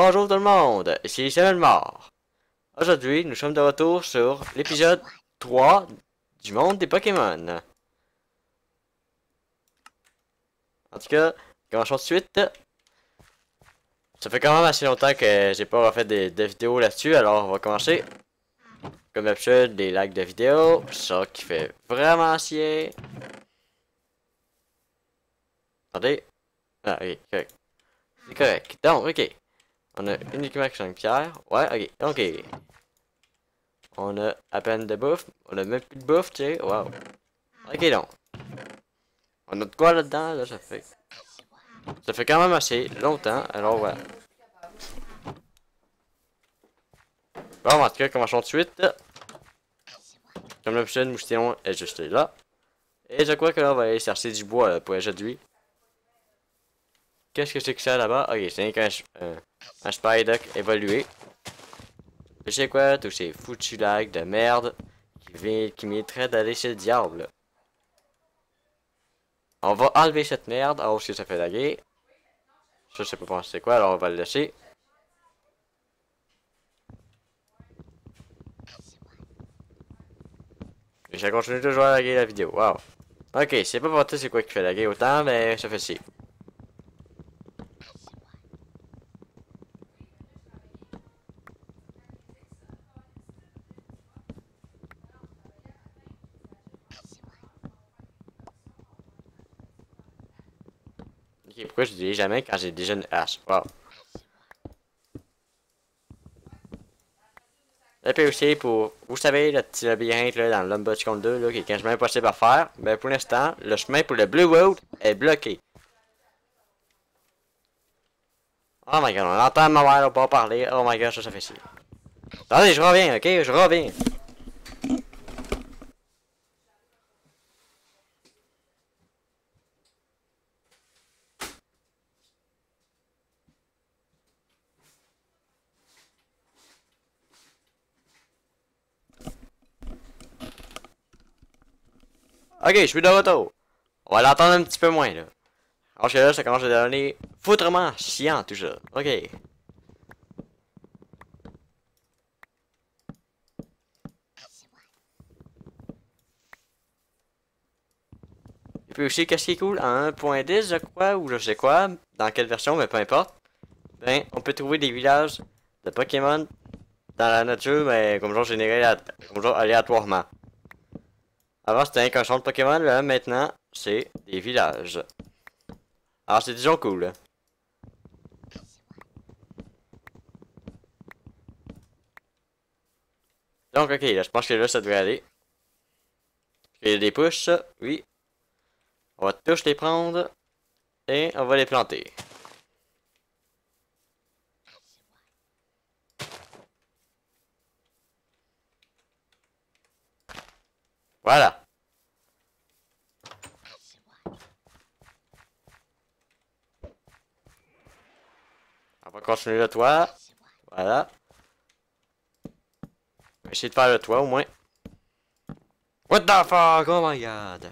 Bonjour tout le monde, ici Samuel Mort. Aujourd'hui, nous sommes de retour sur l'épisode 3 du monde des Pokémon. En tout cas, commençons tout de suite. Ça fait quand même assez longtemps que j'ai pas refait des vidéos là-dessus, alors on va commencer. Comme d'habitude, des likes de vidéos, ça qui fait vraiment chier. Attendez. Ah, ok, correct. C'est correct. Donc, ok. On a uniquement 5 pierres. Ouais, ok, ok. On a à peine de bouffe. On a même plus de bouffe, tu sais. Wow. Ok, donc. On a de quoi là-dedans, là, ça fait. Ça fait quand même assez longtemps, alors voilà. Bon, en tout cas, commençons tout de suite. Comme l'option, moustillon est juste là. Et je crois que là, on va aller chercher du bois là, pour aujourd'hui. Qu'est-ce que c'est que ça là-bas? Ok, c'est un Spider évolué. Je sais quoi, tous ces foutus lags de merde qui mériteraient d'aller chez le diable. On va enlever cette merde, alors que ça fait laguer. Ça, je sais pas c'est quoi, alors on va le laisser. Et ça continue toujours à laguer la vidéo, wow. Ok, c'est pas pour toi c'est quoi qui fait laguer autant, mais ça fait ci. Ok, pourquoi je dis jamais quand j'ai déjà une hache? Wow. Et puis aussi pour, vous savez, le petit labyrinthe là, dans le Lumbotchcon 2 là, qui est quasiment impossible à faire, ben pour l'instant, le chemin pour le Blue Road est bloqué. Oh my god, on entend ma mère pas parler. Oh my god, ça fait chier. Attendez, je reviens, ok? Je reviens. Ok, je suis de retour. On va l'entendre un petit peu moins là. Alors que là, ça commence à devenir foutrement chiant tout ça. Ok. Et puis aussi, qu'est-ce qui est cool, en 1.10 je crois, ou je sais quoi, dans quelle version, mais peu importe. Ben, on peut trouver des villages de Pokémon dans la nature, mais comme genre généré, comme genre aléatoirement. Avant c'était un champ de Pokémon, là maintenant c'est des villages. Alors c'est disons cool. Là. Donc ok, là, je pense que là ça devrait aller. Il y a des push, oui. On va tous les prendre et on va les planter. Voilà. On va continuer le toit. Voilà. On va essayer de faire le toit au moins. What the fuck? Oh my god.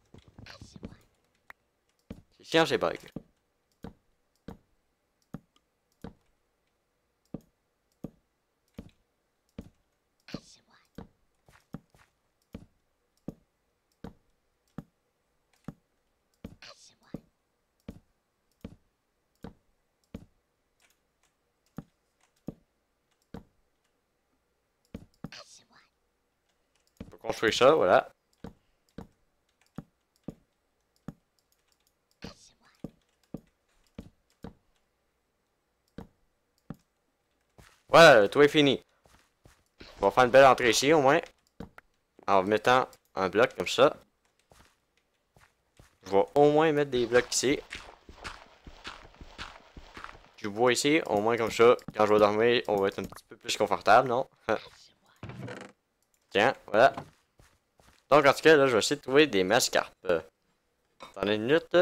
C'est chiant ces bugs. On va construire ça, voilà. Voilà, le toit est fini. On va faire une belle entrée ici au moins. En mettant un bloc comme ça. Je vais au moins mettre des blocs ici. Du bois ici, au moins comme ça, quand je vais dormir, on va être un petit peu plus confortable, non? Tiens, voilà. Donc en tout cas, là, je vais essayer de trouver des mascarpes. Attendez une minute.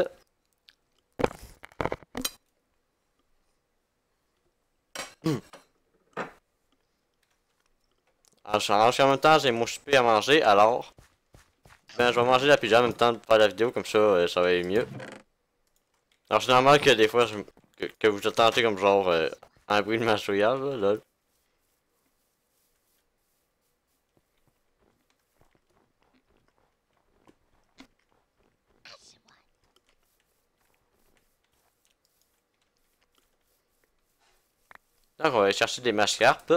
En même temps, j'ai mon souper à manger, alors... Ben, je vais manger la pizza en même temps de faire la vidéo, comme ça, ça va aller mieux. Alors c'est normal que des fois, que vous attendez comme genre... Un bruit de mâchouillage, là, lol. Donc, on va aller chercher des mâches-carpes.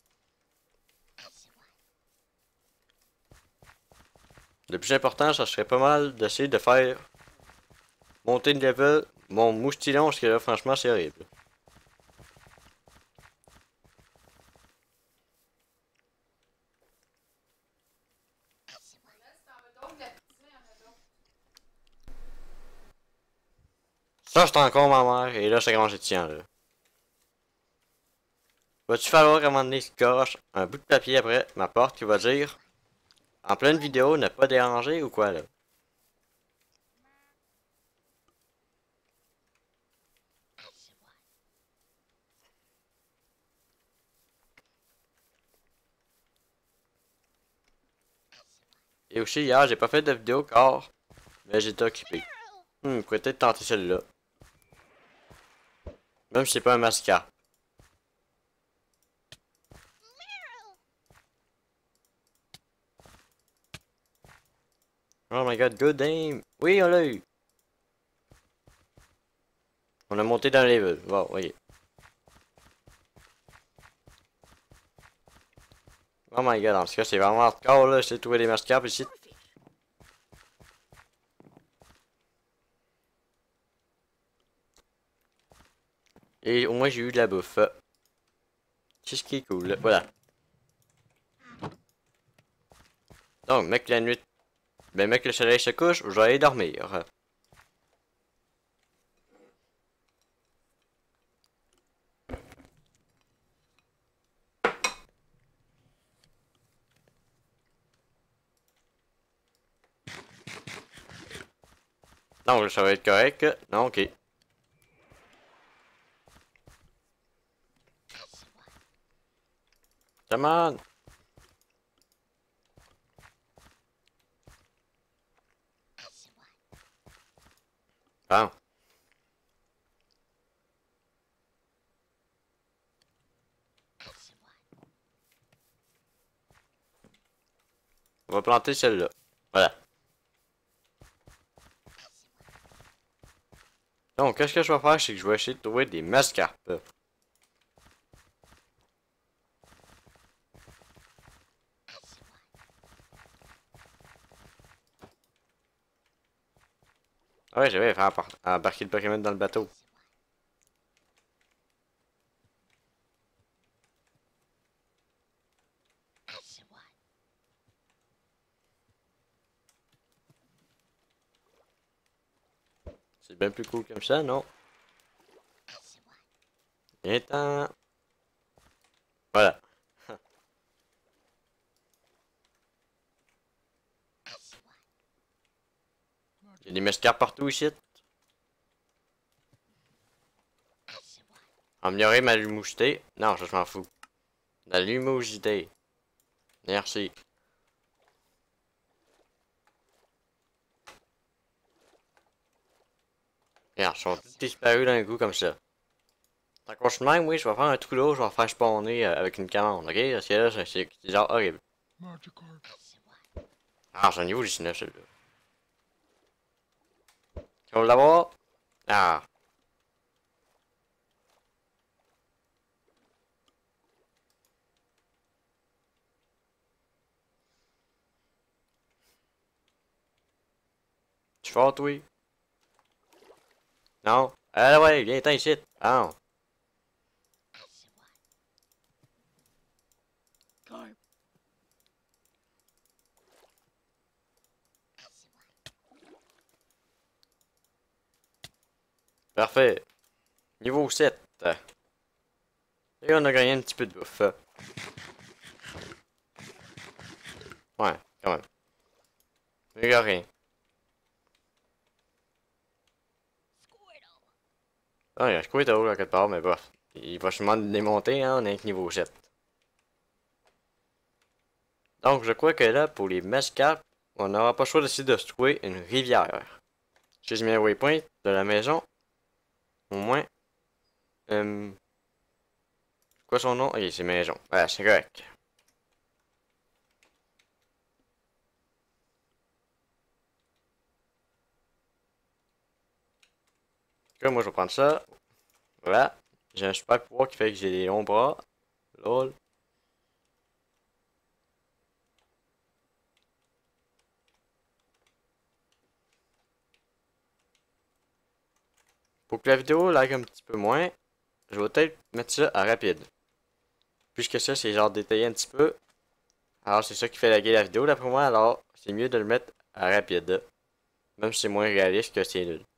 Le plus important, ça serait pas mal d'essayer de faire monter de level mon moustillon, parce que là, franchement, c'est horrible. Ça, c'est encore ma mère, et là, ça commence à tiens, là. Va-tu falloir à un moment donné qu'il coche un bout de papier après ma porte qui va dire en pleine vidéo, ne pas déranger ou quoi, là? Et aussi, hier, j'ai pas fait de vidéo car mais j'étais occupé. Pourrait peut-être tenter celle-là. Même si c'est pas un mascara. Oh my god, good aim! Oui, on l'a eu! On a monté dans le level. Bon, voyez. Oh my god, en tout cas, c'est vraiment hardcore là. J'ai trouvé des mascaras ici. Et au moins, j'ai eu de la bouffe. C'est ce qui est cool, là. Voilà. Donc, mec, la nuit. Ben, mec, le soleil se couche, je vais aller dormir. Donc, ça va être correct. Non, ok. Come on! Bon. On va planter celle-là. Voilà. Donc, qu'est-ce que je vais faire, c'est que je vais essayer de trouver des mascarpes. Ah ouais, j'avais fait embarquer le Pokémon dans le bateau. C'est bien plus cool comme ça, non? Viens-t'en. Voilà. Il y a des mascarpes partout ici. Améliorer ma lumosité. Non, ça je m'en fous. La lumosité. Merci. Regarde, ils sont tous disparus d'un coup comme ça. Tant qu'on se même, oui, je vais faire un trou là, je vais faire spawner avec une commande, ok? Parce que là, c'est genre horrible. Ah, c'est un niveau 19 celui-là. Tu vas l'avoir? Ah. Tu fais oui? Non? Ah ouais, viens-t'en ici. Ah. Parfait. Niveau 7. Et on a gagné un petit peu de bouffe. Ouais, quand même. Mais y'a rien. Ah, il y a un Squirtle là quelque part, mais bref. Il va sûrement démonter, hein, on est avec niveau 7. Donc, je crois que là, pour les mascarpes, on n'aura pas le choix d'essayer de se trouver une rivière. J'ai mis un waypoint de la maison. Au moins. Quoi son nom? Ok, c'est Maison. Ouais, c'est correct. Ok, moi je vais prendre ça. Voilà. J'ai un super pouvoir qui fait que j'ai des longs bras. Lol. Pour que la vidéo lag un petit peu moins, je vais peut-être mettre ça à rapide. Puisque ça, c'est genre détaillé un petit peu. Alors, c'est ça qui fait laguer la vidéo d'après moi, alors c'est mieux de le mettre à rapide. Même si c'est moins réaliste que c'est nul.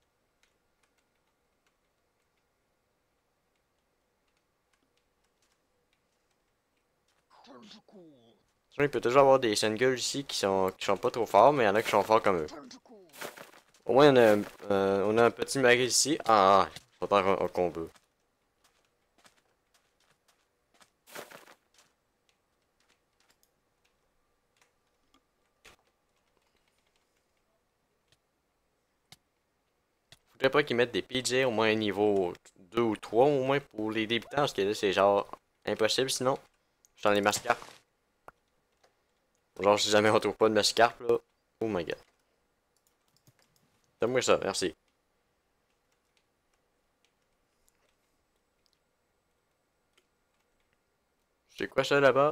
Sinon, il peut toujours avoir des singles ici qui sont pas trop forts, mais il y en a qui sont forts comme eux. Au moins, on a un petit mari ici. Ah, faut pas un combo. Faudrait pas qu'ils mettent des PJ au moins niveau 2 ou 3 au moins pour les débutants, parce que là, c'est genre impossible sinon. J'en ai mascarpe. Genre, si jamais on trouve pas de mascarpe, là. Oh my god. Donne-moi ça, merci. C'est quoi ça là-bas?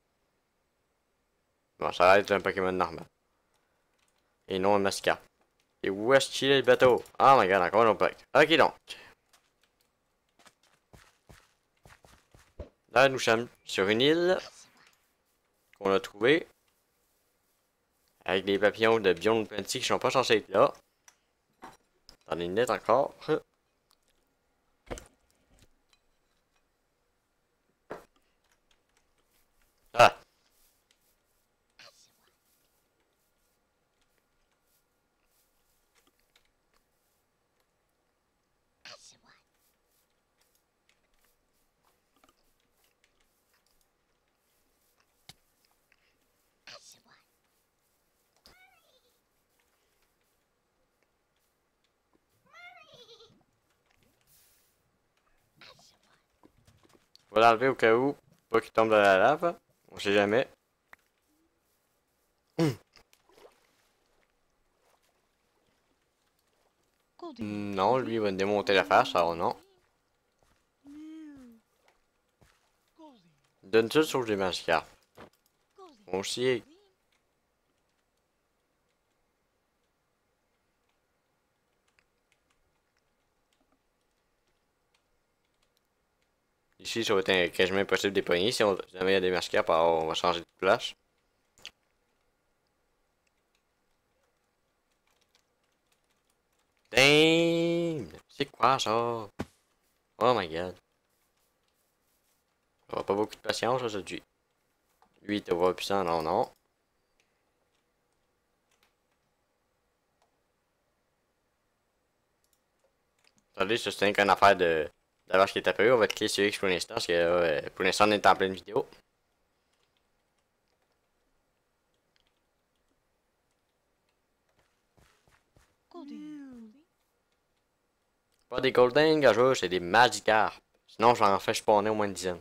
Bon, ça va être un Pokémon normal. Et non un mascarpe. Et où est-ce qu'il est le bateau? Oh my god, encore un pack. Ok donc. Là, nous sommes sur une île qu'on a trouvée. Avec des papillons de Beyond Plenty qui sont pas censés être là. Dans les nets encore. Ah! On va l'enlever au cas où. Pas qu'il tombe dans la lave. On sait jamais. Non, lui il va me démonter la face, alors non. Donne tout sauf des mascarpes. Moi aussi. Ici, ça va être quasiment impossible de dépogner. Si jamais il y a des mascarpes, alors on va changer de place. Damn! C'est quoi ça? Oh my god. On pas beaucoup de patience aujourd'hui. Lui, il te voit puissant, non, non. Attendez, ça c'est une affaire de d'avoir ce qui est apparu. On va cliquer sur X pour l'instant, parce que pour l'instant, on est en pleine vidéo. Pas des Golden Gageux, c'est des Magikarp. Sinon, j'en fais spawner au moins une dizaine.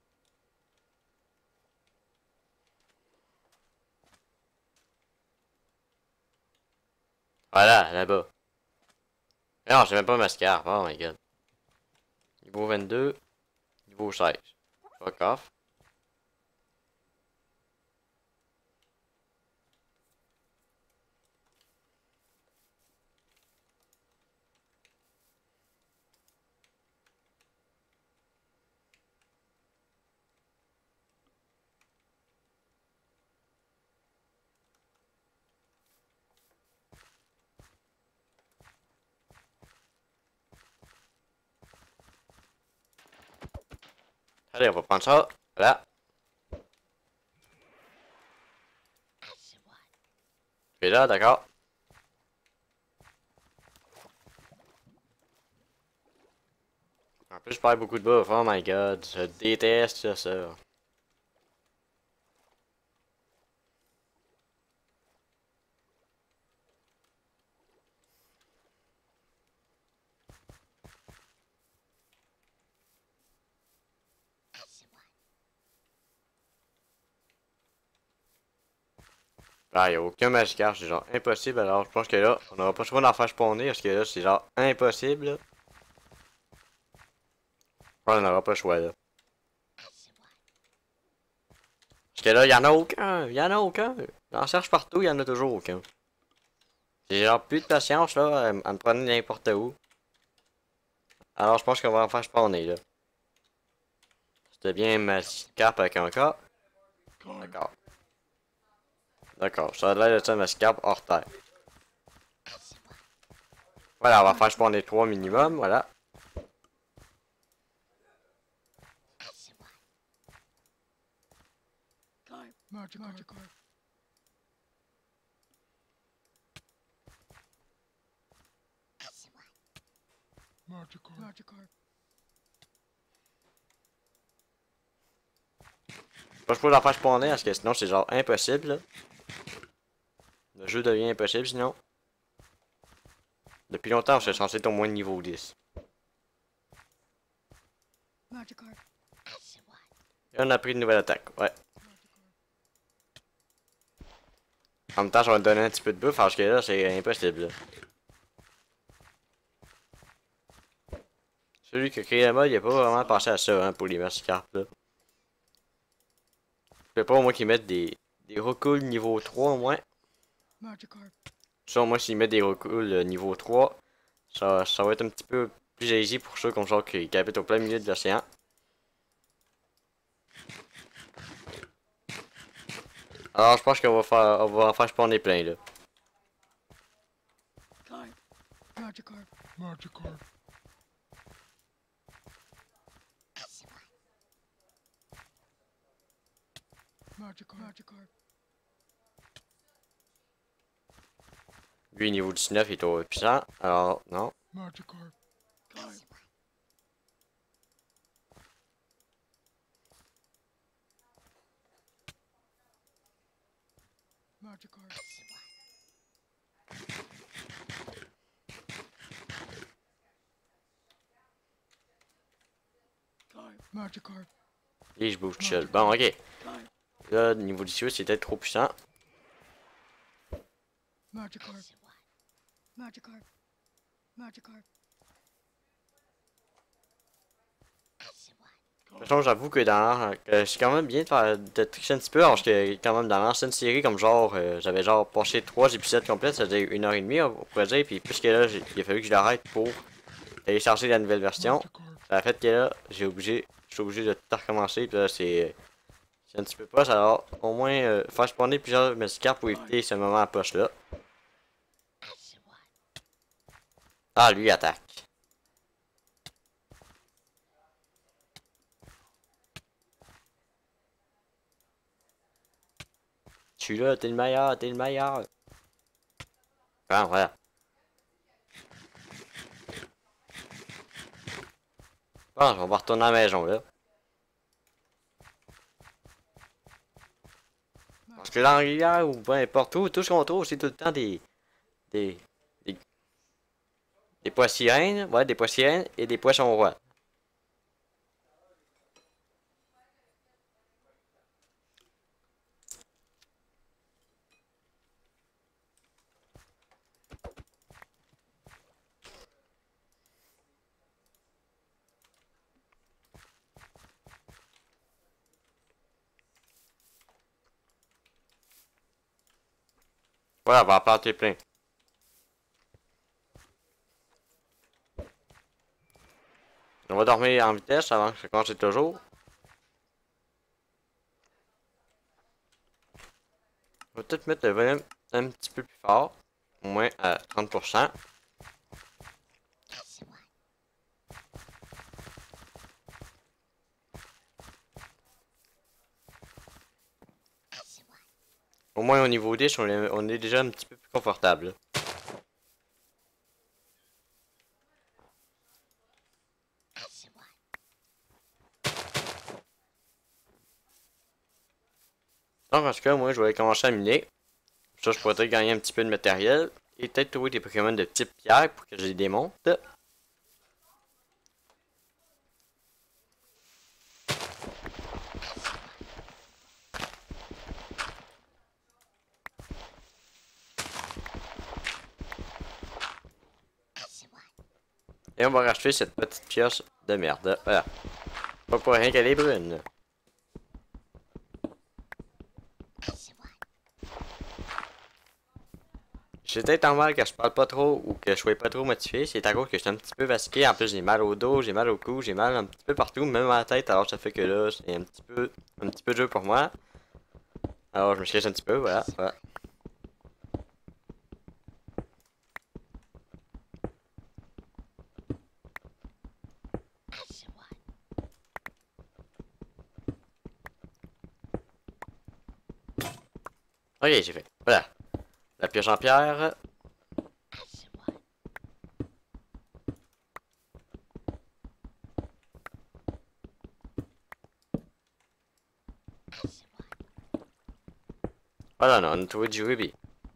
Voilà, là-bas. Non, j'ai même pas Magikarp. Oh my god. Niveau 22, niveau 16. Fuck off. Allez, on va prendre ça. Voilà. Tu es là, d'accord. En plus, je perds beaucoup de bouffe. Oh my god, je déteste ça. Ah, y a aucun Magikarp, c'est genre impossible. Alors, je pense que là, on aura pas le choix d'en faire spawner parce que là, c'est genre impossible. Là. Ouais, on n'aura pas le choix là. Parce que là, y en a aucun. Y en a aucun. J'en cherche partout, y en a toujours aucun. J'ai genre plus de patience là à me prendre n'importe où. Alors, je pense qu'on va en faire spawner là. C'était bien Magikarp avec un cas. D'accord. D'accord, ça a l'air de ça, Magikarp hors terre. Voilà, on va faire spawner 3 minimum, voilà. Magikarp. Magikarp. Pas je peux en faire spawner parce que sinon c'est genre impossible. Là. Le jeu devient impossible sinon. Depuis longtemps, je suis censé être au moins niveau 10. Magikarp. Et on a pris une nouvelle attaque, ouais. En même temps, je vais me donner un petit peu de bouffe parce que là, c'est impossible. Là. Celui qui a créé la mode, il a pas vraiment pensé à ça hein, pour les Magikarp. Là. Je sais pas au moins qu'ils mettent des reculs niveau 3 au moins. Magikarp. Ça, au moins, s'ils mettent des reculs niveau 3, ça va être un petit peu plus easy pour ceux comme genre qui habitent au plein milieu de l'océan. Alors, je pense qu'on va en faire spawner plein là. Magikarp. Magikarp. Magikarp. Lui, niveau 19, il est au puissant. Alors, non. Magikarp. Magikarp. Magikarp. Et je bouge tout seul. Bon, ok. Là, niveau 18, c'est peut-être trop puissant. Magikarp. Magikarp. Magikarp. De toute façon, j'avoue que c'est quand même bien de tricher un petit peu, parce que quand même dans l'ancienne série, comme genre, j'avais genre passé 3 épisodes complets, ça faisait 1h30, on pourrait dire, puis puisque là, il a fallu que je l'arrête pour télécharger la nouvelle version, ça a fait que là, je suis obligé de tout recommencer, puis là, c'est un petit peu pas, alors au moins faire spawner plusieurs Magikarp pour éviter ce moment à poche là. Ah, lui, attaque. Je suis là, t'es le meilleur, t'es le meilleur. Ah, voilà. Bon, on va retourner à la maison, là. Parce que dans la rivière, ou peu importe où, tout ce qu'on trouve, c'est tout le temps des, des, des poissons, ouais, des poissons et des poissons rois. Voilà, on va en planter plein. On va dormir en vitesse avant que ça commence toujours. On va peut-être mettre le volume un petit peu plus fort. Au moins à 30%. Au moins au niveau 10, on est déjà un petit peu plus confortable. Donc en ce cas, moi je vais commencer à miner. Ça, je pourrais gagner un petit peu de matériel. Et peut-être trouver des Pokémon de type pierre pour que je les démonte. Et on va racheter cette petite pioche de merde. Voilà. Pas pour rien qu'elle est brune. J'ai peut-être en mal que je parle pas trop ou que je sois pas trop motivé. C'est à cause que je suis un petit peu fatigué. En plus, j'ai mal au dos, j'ai mal au cou, j'ai mal un petit peu partout, même à la tête. Alors, ça fait que là, c'est un petit peu dur pour moi. Alors, je me cache un petit peu, voilà. Voilà. Ok, j'ai fait. Voilà. La pioche en pierre. Voilà, non, on a trouvé du ruby.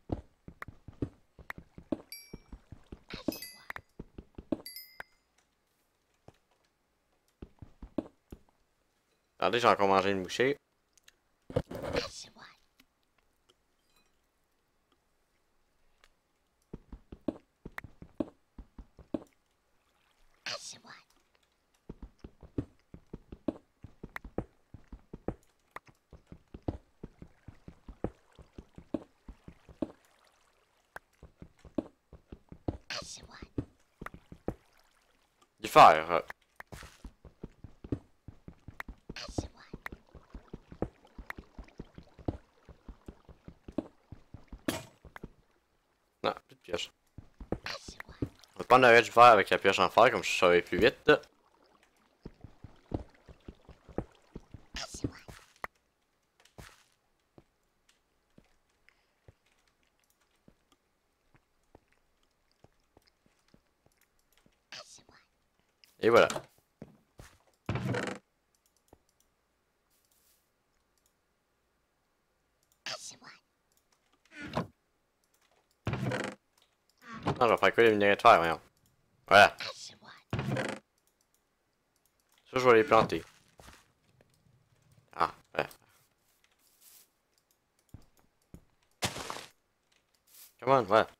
Attendez, j'ai encore mangé une bouchée. Du fer. Non, plus de pioche. On va prendre l'arrêt du fer avec la pioche en fer, comme je saurais plus vite. Et voilà. Non, je vais faire quoi les minerais de fer, voyons. Voilà. Ça, je vais les planter. Ah, ouais. Come on, voilà.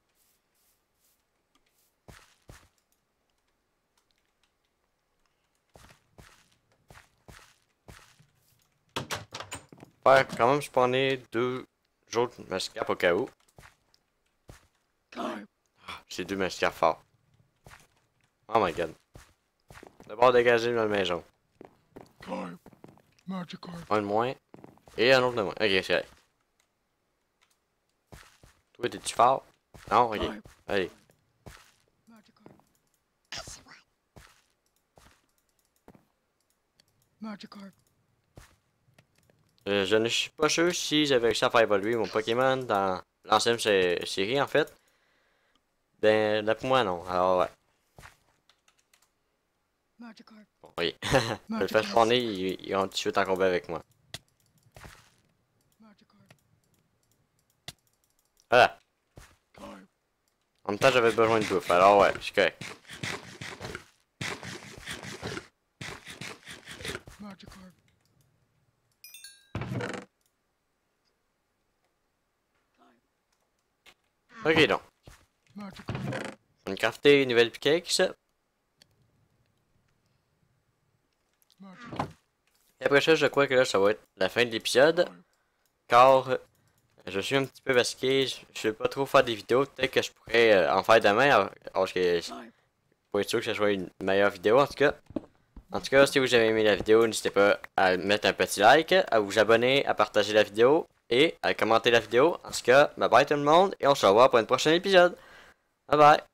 Ouais, quand même, je prenais 2 autres mascarpes au cas où. Carp. J'ai 2 mascarpes forts. Oh my god. D'abord dégager ma maison. Carp. Magikarp. Un de moins. Et un autre de moins. Ok, c'est vrai. Toi, t'es-tu fort? Non? Ok. Carp. Allez. Magikarp. Magikarp. Je ne suis pas sûr si j'avais réussi à faire évoluer mon Pokémon dans l'ancienne série, en fait. Ben, d'après moi, non. Alors, ouais. Magikarp. Bon, oui. Je le fais spawner, ils ont tout de suite en combat avec moi. Magikarp. Voilà. Carp. En même temps, j'avais besoin de bouffe. Alors, ouais, c'est correct. Magikarp. Ok, donc. Magikarp. On a crafté une nouvelle pickaxe. Magikarp. Et après ça, je crois que là, ça va être la fin de l'épisode. Car je suis un petit peu vasqué. Je vais pas trop faire des vidéos. Peut-être que je pourrais en faire demain. Parce que pour être sûr que ce soit une meilleure vidéo, en tout cas. En tout cas, si vous avez aimé la vidéo, n'hésitez pas à mettre un petit like, à vous abonner, à partager la vidéo et à commenter la vidéo. En tout cas, bye bye tout le monde et on se revoit pour un prochain épisode. Bye bye.